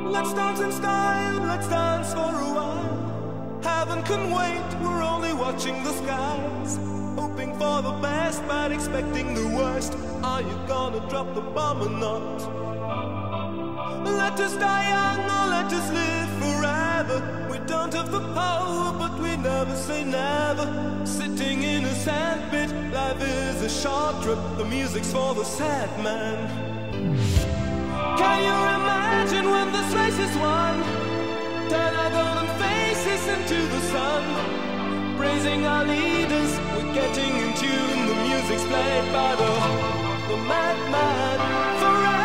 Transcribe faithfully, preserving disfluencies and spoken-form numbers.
Let's dance in style, let's dance for a while. Heaven can wait, we're only watching the skies. Hoping for the best, but expecting the worst. Are you gonna drop the bomb or not? Let us die young or let us live forever. We don't have the power, but we never say never. Sitting in a sandpit, life is a short trip. The music's for the sad man. Can you imagine when this race is won? Turn our golden faces into the sun. Praising our leaders, we're getting in tune. The music's played by the, the madman forever.